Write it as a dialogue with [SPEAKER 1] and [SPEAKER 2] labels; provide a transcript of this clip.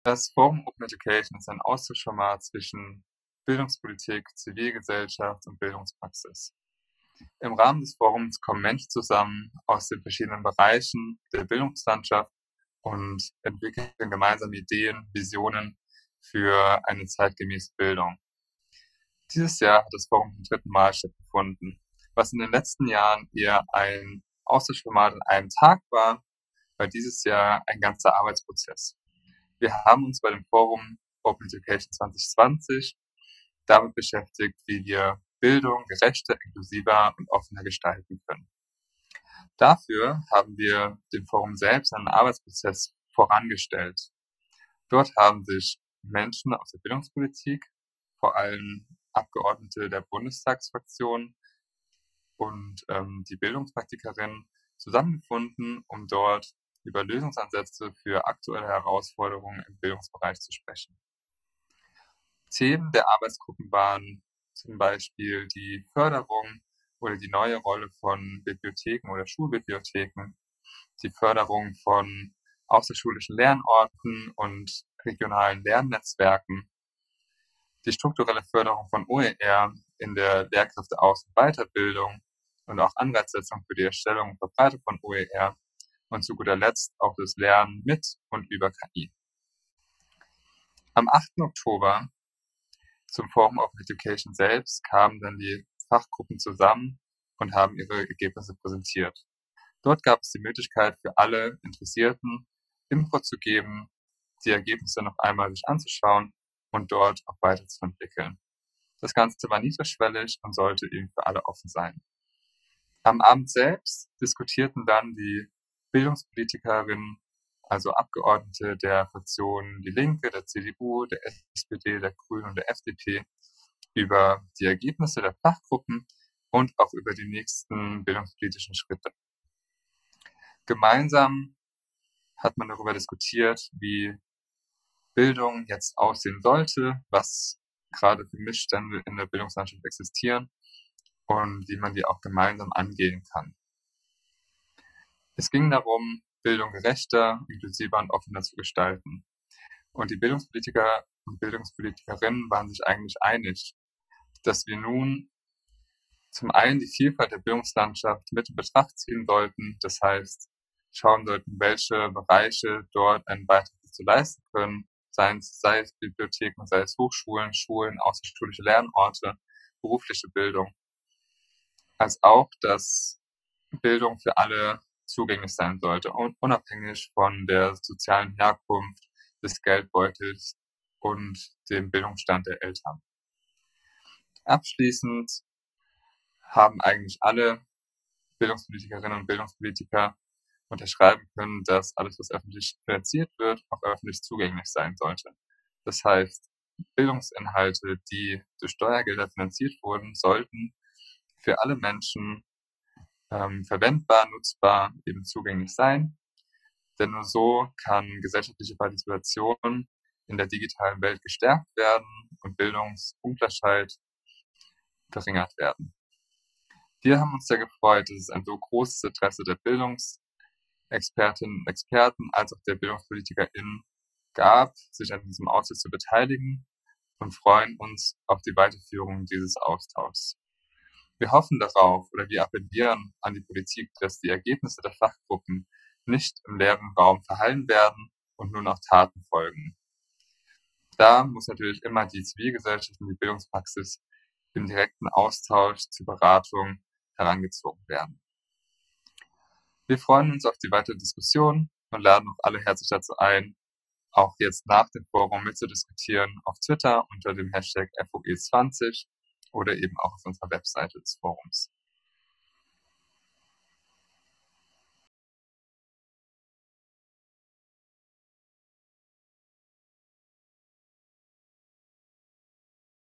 [SPEAKER 1] Das Forum Open Education ist ein Austauschformat zwischen Bildungspolitik, Zivilgesellschaft und Bildungspraxis. Im Rahmen des Forums kommen Menschen zusammen aus den verschiedenen Bereichen der Bildungslandschaft und entwickeln gemeinsam Ideen, Visionen für eine zeitgemäße Bildung. Dieses Jahr hat das Forum zum 3. Mal stattgefunden, was in den letzten Jahren eher ein Austauschformat an einem Tag war dieses Jahr ein ganzer Arbeitsprozess. Wir haben uns bei dem Forum Open Education 2020 damit beschäftigt, wie wir Bildung gerechter, inklusiver und offener gestalten können. Dafür haben wir dem Forum selbst einen Arbeitsprozess vorangestellt. Dort haben sich Menschen aus der Bildungspolitik, vor allem Abgeordnete der Bundestagsfraktion und die Bildungspraktikerin zusammengefunden, um dort über Lösungsansätze für aktuelle Herausforderungen im Bildungsbereich zu sprechen. Themen der Arbeitsgruppen waren zum Beispiel die Förderung oder die neue Rolle von Bibliotheken oder Schulbibliotheken, die Förderung von außerschulischen Lernorten und regionalen Lernnetzwerken, die strukturelle Förderung von OER in der Lehrkräfte-Aus- und Weiterbildung und auch Anreizsetzung für die Erstellung und Verbreitung von OER und zu guter Letzt auch das Lernen mit und über KI. Am 8. Oktober zum Forum Open Education selbst kamen dann die Fachgruppen zusammen und haben ihre Ergebnisse präsentiert. Dort gab es die Möglichkeit für alle Interessierten, Input zu geben, die Ergebnisse noch einmal sich anzuschauen und dort auch weiterzuentwickeln. Das Ganze war niedrigschwellig und sollte eben für alle offen sein. Am Abend selbst diskutierten dann die Bildungspolitikerinnen, also Abgeordnete der Fraktionen Die Linke, der CDU, der SPD, der Grünen und der FDP über die Ergebnisse der Fachgruppen und auch über die nächsten bildungspolitischen Schritte. Gemeinsam hat man darüber diskutiert, wie Bildung jetzt aussehen sollte, was gerade für Missstände in der Bildungslandschaft existieren und wie man die auch gemeinsam angehen kann. Es ging darum, Bildung gerechter, inklusiver und offener zu gestalten. Und die Bildungspolitiker und Bildungspolitikerinnen waren sich eigentlich einig, dass wir nun zum einen die Vielfalt der Bildungslandschaft mit in Betracht ziehen sollten, das heißt, schauen sollten, welche Bereiche dort einen Beitrag dazu leisten können, sei es Bibliotheken, sei es Hochschulen, Schulen, außerschulische Lernorte, berufliche Bildung, als auch, dass Bildung für alle zugänglich sein sollte und unabhängig von der sozialen Herkunft, des Geldbeutels und dem Bildungsstand der Eltern. Abschließend haben eigentlich alle Bildungspolitikerinnen und Bildungspolitiker unterschreiben können, dass alles, was öffentlich finanziert wird, auch öffentlich zugänglich sein sollte. Das heißt, Bildungsinhalte, die durch Steuergelder finanziert wurden, sollten für alle Menschen verwendbar, nutzbar, eben zugänglich sein. Denn nur so kann gesellschaftliche Partizipation in der digitalen Welt gestärkt werden und Bildungsungleichheit verringert werden. Wir haben uns sehr gefreut, dass es ein so großes Interesse der Bildungsexpertinnen und Experten als auch der BildungspolitikerInnen gab, sich an diesem Austausch zu beteiligen und freuen uns auf die Weiterführung dieses Austauschs. Wir hoffen darauf oder wir appellieren an die Politik, dass die Ergebnisse der Fachgruppen nicht im leeren Raum verhallen werden und nur noch Taten folgen. Da muss natürlich immer die Zivilgesellschaft und die Bildungspraxis im direkten Austausch zur Beratung herangezogen werden. Wir freuen uns auf die weitere Diskussion und laden auch alle herzlich dazu ein, auch jetzt nach dem Forum mitzudiskutieren auf Twitter unter dem Hashtag FOE20 oder eben auch auf unserer Webseite des Forums.